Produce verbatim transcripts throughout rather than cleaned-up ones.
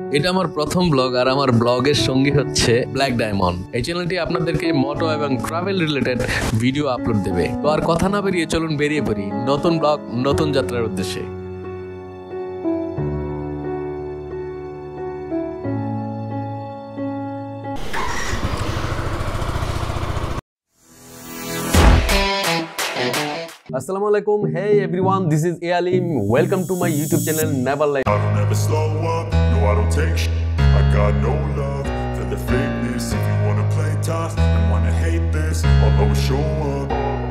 এটা আমার প্রথম ব্লগ আর আমার ব্লগের সঙ্গী হচ্ছে ব্ল্যাক ডায়মন্ড। এই চ্যানেলটি আপনাদেরকে মোটো এবং ট্রাভেল রিলেটেড ভিডিও আপলোড দেবে। তো আর কথা না বেরিয়ে চলুন বেরিয়ে পড়ি নতুন ব্লগ নতুন যাত্রার উদ্দেশ্যে। Assalamu alaikum. Hey everyone, this is Md Abdul Alim. Welcome to my YouTube channel Neverlie. I don't ever slow up, no I don't take sh I got no love for the fakeness. If you wanna play tough and wanna hate this, I'll always show up.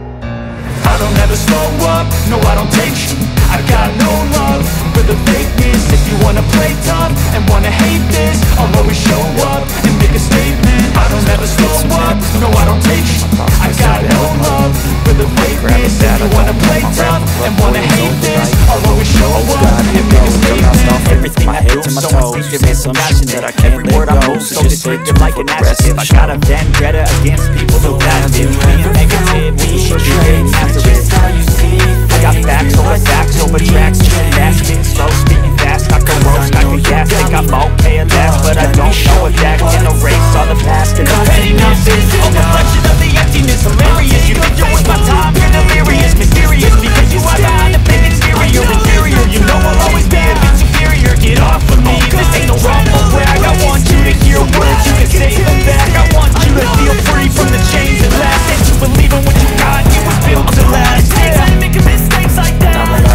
I don't ever slow up, no I don't take sh I got no love for the fakeness. If you wanna play tough and wanna hate this, I'll always show up and make a statement. I don't ever slow up, no I don't take sh I got no love for the fakeness. If you wanna play tough and wanna hate this, I'll always show up and make a statement. Everything I do, to my toes, there's some passion that I can't let go. So descriptive like an adjective. I got a vendetta against people who active, being negative when you should be getting after it. I got facts over facts over tracks, shooting fast, spitting slow, speaking fast. I can roast, I can gas, think I'm okay at last, but I don't know if that can erase all the past. And the pettiness is a reflection of the emptiness. Hilarious, you think you're with my time, you're delirious, mysterious, because you are behind a big exterior, inferior. You know I'll always be a bit superior. Get off of me, this ain't no rumble brag. I want you to hear words, you can say them back. I want you to feel free from the chains that last, and to believe in what you got, you was built to last. Yeah. I ain't making mistakes like that.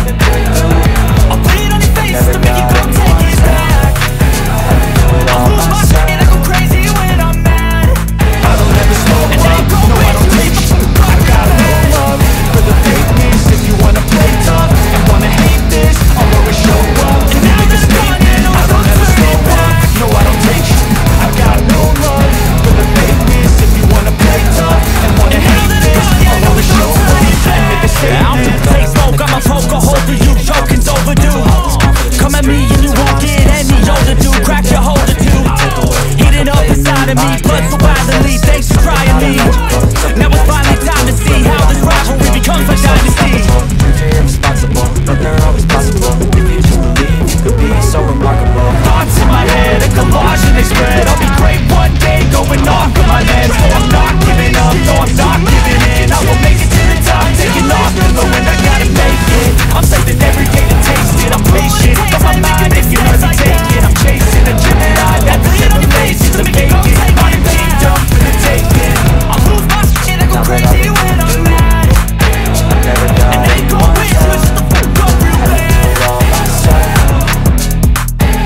I'll put it on your face to make you come take it back. I'll lose my shit and I go crazy when I'm mad. I don't ever slow up, no I don't take sh I got no love for the fakeness. If you wanna play tough and wanna hate this, I'll always show up and make a statement. I don't ever slow up, no I don't take sh I got no love for the fakeness. If you wanna play tough and wanna hate this, I'll always show up and make a statement. Play smoke, I'ma poke a hole through you, joking's overdue. Come at me and you won't get any older, dude. Crack your holder too. Heating up inside of me, blood so violently. Thanks for trying me. Now it's finally time to see how this rivalry becomes a dynasty. Irresponsible, but they're always possible. If you just believe, you could be so remarkable. Thoughts in my head, a collage and they spread. I'll be great one day, going off of my meds. So I'm not giving up, no I'm not giving in. I will make it to the top, taking off the low end, I gotta make it. I'm saving every day to taste it, I'm patient. But my mind, if you let me take it, I'm chasing a Gemini, that's the seven faces to make it. My kingdom for the taking. I'll lose my shit, I go crazy when I'm mad. And they go away, switch the fuck up real bad.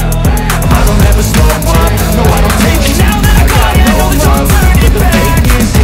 I don't ever slow up, no I don't take it. I got no love for the fakeness.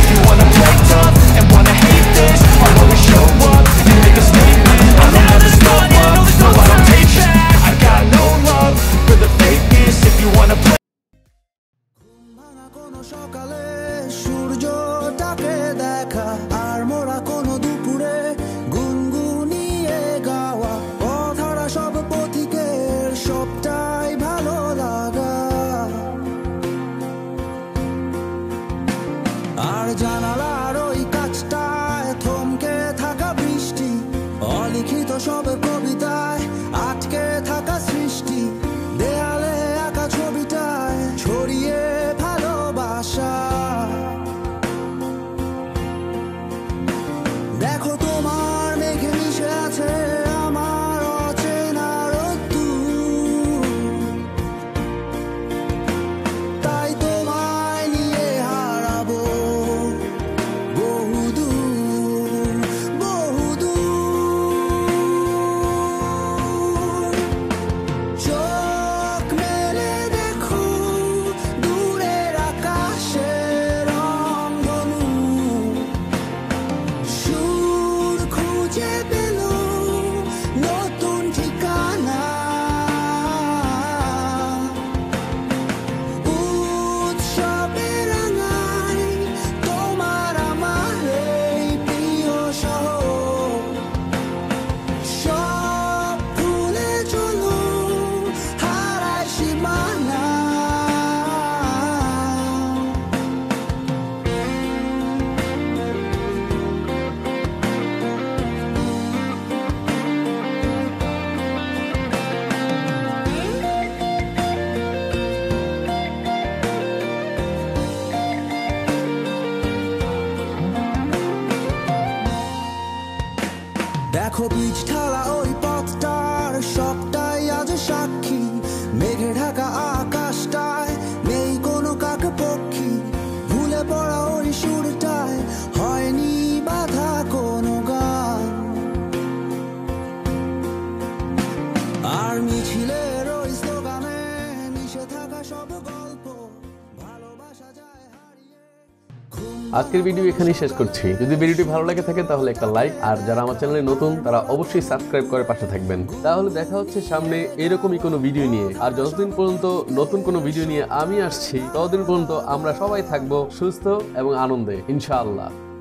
Pitch ঢালা ওই পথটার সবটাই আজ সাক্ষী, মেঘে ঢাকা আকাশটায় নেই কোনো কাক পক্ষী, ভুলে পড়া ওই সুরটায় হয়নি বাধা কোনো গান। আর মিছিলের ওই স্লোগানে মিশে থাকা সব গল্প, ভালোবাসা যায় হারিয়ে। আজকের ভিডিও এখানেই শেষ করছি। যদি ভিডিওটি ভালো লাগে থাকে তাহলে একটা লাইক, আর যারা আমার চ্যানেলে নতুন তারা অবশ্যই সাবস্ক্রাইব করে পাশে থাকবেন। তাহলে দেখা হচ্ছে সামনে এরকমই কোনো ভিডিও নিয়ে। আর যতদিন পর্যন্ত নতুন কোনো ভিডিও নিয়ে আমি আসছি, ততদিন পর্যন্ত আমরা সবাই থাকবো সুস্থ এবং আনন্দে ইনশাআল্লাহ।